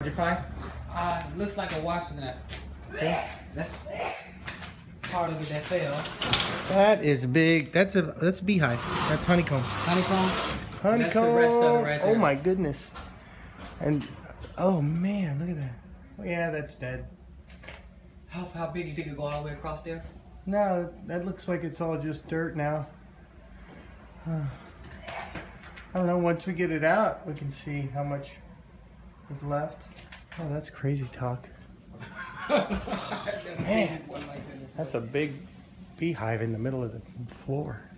You're fine? Looks like a wasp nest. Okay. That's part of it that fell. That is big. That's a beehive. That's honeycomb. Honeycomb? Honeycomb. That's the rest of it right there. Oh my goodness. And oh man, look at that. Oh, yeah, that's dead. How big do you think it'll go all the way across there? No, that looks like it's all just dirt now. I don't know, once we get it out, we can see how much is left. Oh, that's crazy talk. Man, that's a big beehive in the middle of the floor.